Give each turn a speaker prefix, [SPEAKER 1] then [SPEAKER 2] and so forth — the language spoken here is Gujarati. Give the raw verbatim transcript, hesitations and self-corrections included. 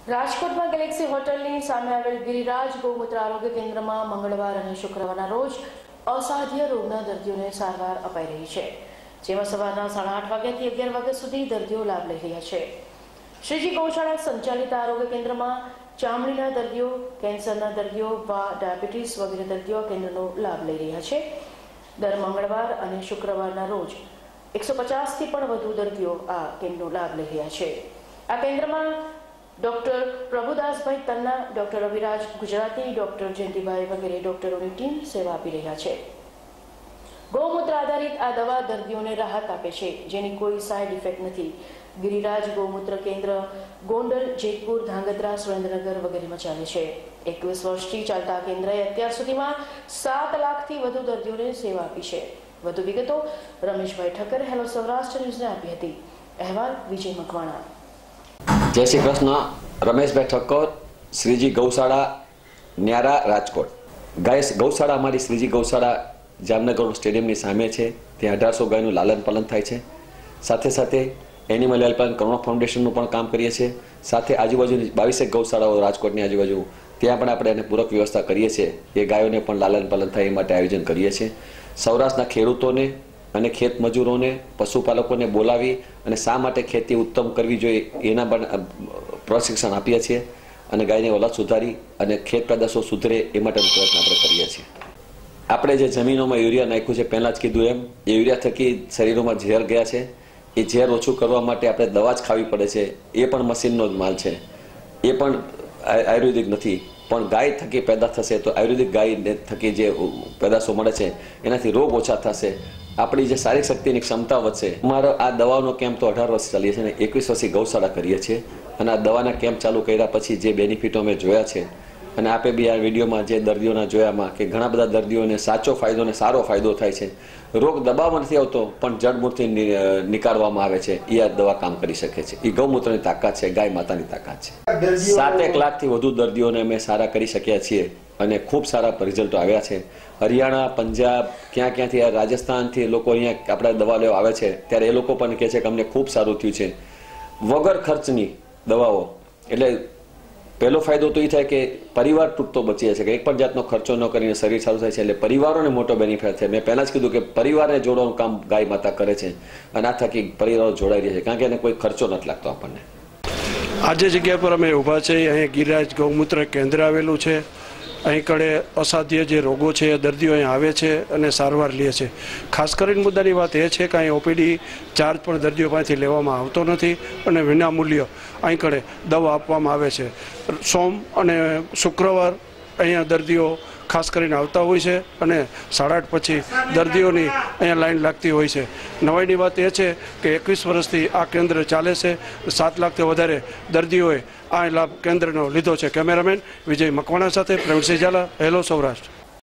[SPEAKER 1] રાજકોટમાં ગેલેક્સી હોટલની સામે આવેલ ગિરિરાજ ગૌમૂત્ર આરોગ્ય કેન્દ્રમાં મંગળવાર અને શુક્રવારના રોજ અસાધ્ય રોગના દર્દીઓને સારવાર અપાઈ રહી છે, જેમાં સવારના સાડા આઠ વાગ્યાથી અગિયાર વાગ્યા સુધી દર્દીઓ લાભ લઈ રહ્યા છે। શ્રીજી ગૌશાળા સંચાલિત આરોગ્ય કેન્દ્રમાં ચામડીના દર્દીઓ, કેન્સરના દર્દીઓ, ડાયાબિટીસ વગેરે દર્દીઓ કેન્દ્રનો લાભ લઈ રહ્યા છે। દર મંગળવાર અને શુક્રવારના રોજ એકસો પચાસથી પણ વધુ દર્દીઓ આ કેન્દ્રનો લાભ લઈ રહ્યા છે। આ કેન્દ્રમાં doctor Prabhudasbhai Tanna, doctor Aviraj Gujarati, doctor Jayantibhai વગેરે ડોક્ટરોની ટીમ સેવા આપી રહ્યા છે। ગૌમૂત્ર આધારિત આ દવા દર્દીઓને રાહત આપે છે, જેની કોઈ સાઇડ ઇફેક્ટ નથી। ગિરિરાજ ગૌમૂત્ર કેન્દ્ર ગોંડલ, જેતપુર, ધાંગધ્રા, સુરેન્દ્રનગર વગેરેમાં ચાલે છે। એકવીસ વર્ષથી ચાલતા આ કેન્દ્રએ અત્યાર સુધીમાં સાત લાખથી વધુ દર્દીઓને સેવા આપી છે। વધુ વિગતો રમેશભાઈ ઠક્કર હેલો સૌરાષ્ટ્ર ન્યૂઝને આપી હતી। અહેવાલ વિજય મકવાણા।
[SPEAKER 2] जय श्री कृष्ण। रमेशभाई ठक्कर, श्रीजी गौशाला, न्यारा, राजकोट। गाय गौशाला अमारी श्रीजी गौशाला जामनगर स्टेडियम सामे है। त्यां अठार सौ गायनु लालन पालन थाय छे। साथे साथे एनिमल हेल्पलाइन करुणा फाउंडेशन पण काम करीए छे। साथे आजूबाजू बावीसेक गौशालाओ राजकोटनी आजूबाजू त्यां पण आपणे एने पूरक व्यवस्था करीए छे। ए गायोने पण लालन पालन थाय ए माटे आयोजन करीए छे। सौराष्ट्રના ખેડૂતોને અને ખેત મજૂરોને, પશુપાલકોને બોલાવી અને શા માટે ખેતી ઉત્તમ કરવી જોઈએ એના પણ પ્રશિક્ષણ આપીએ છીએ અને ગાયની ઓલાદ સુધારી અને ખેત પેદાશો સુધરે એ માટેનો પ્રયત્ન આપણે કરીએ છીએ। આપણે જે જમીનોમાં યુરિયા નાખ્યું છે, પહેલાં જ કીધું એમ, એ યુરિયા થકી શરીરોમાં ઝેર ગયા છે। એ ઝેર ઓછું કરવા માટે આપણે દવા જ ખાવી પડે છે। એ પણ મશીનનો જ માલ છે, એ પણ આયુર્વેદિક નથી। પણ ગાય થકી પેદા થશે તો આયુર્વેદિક ગાય થકી જે પેદાશો મળે છે એનાથી રોગ ઓછા થશે, આપણી જે શારીરિક શક્તિની ક્ષમતા વધશે। અમારો આ દવાનો કેમ્પ તો અઢાર વર્ષ ચાલીએ છીએ અને એકવીસ વર્ષથી ગૌશાળા કરીએ છીએ અને આ દવાના કેમ્પ ચાલુ કર્યા પછી જે બેનિફિટો અમે જોયા છે અને આપે બી આ વિડીયોમાં જે દર્દીઓના જોયામાં કે ઘણા બધા દર્દીઓને સાચો ફાયદો અને સારો ફાયદો થાય છે। રોગ દબાવમાં નથી આવતો પણ જડમૂળથી નીકાળવામાં આવે છે। એ આ દવા કામ કરી શકે છે। એ ગૌમૂત્રની તાકાત છે, ગાય માતાની તાકાત છે। સાતેક લાખથી વધુ દર્દીઓને અમે સારા કરી શક્યા છીએ અને ખૂબ સારા રિઝલ્ટો આવ્યા છે। હરિયાણા, પંજાબ, ક્યાં ક્યાંથી, રાજસ્થાનથી લોકો અહીંયા આપણે દવા લેવા આવે છે ત્યારે એ લોકો પણ કહે છે કે અમને ખૂબ સારું થયું છે વગર ખર્ચની દવાઓ। એટલે પહેલો ફાયદો તો એ થાય કે પરિવાર તૂટતો બચી જાય છે કે એક પણ જાતનો ખર્ચો ન કરીને શરીર સારું થાય છે, એટલે પરિવારોને મોટો બેનિફિટ થાય। મેં પહેલાં જ કીધું કે પરિવારને જોડવાનું કામ ગાય માતા કરે છે અને આ થકી પરિવારો જોડાઈ રહે છે, કારણ કે એને કોઈ ખર્ચો નથી લાગતો આપણને।
[SPEAKER 3] આજે જગ્યા પર અમે ઊભા છે, અહીં ગિરિરાજ ગૌમૂત્ર કેન્દ્ર આવેલું છે। અહીં કડે અસાધ્ય જે રોગો છે એ દર્દીઓ અહીં આવે છે અને સારવાર લે છે। ખાસ કરીને મુદ્દાની વાત એ છે કે અહીં ઓપીડી ચાર્જ પણ દર્દીઓ પાસેથી લેવામાં આવતો નથી અને વિનામૂલ્ય અહીં કડે દવા આપવામાં આવે છે। સોમ અને શુક્રવાર અહીંયા દર્દીઓ ખાસ કરીને આવતા હોય છે અને સાડા આઠ પછી દર્દીઓની અહીંયા લાઈન લાગતી હોય છે। નવાઈની વાત એ છે કે એકવીસ વર્ષથી આ કેન્દ્ર ચાલે છે। સાત લાખથી વધારે દર્દીઓએ આ લાભ કેન્દ્રનો લીધો છે। કેમેરામેન વિજય મકવાણા સાથે પ્રવીણસિંહ ઝાલા, હેલો સૌરાષ્ટ્ર।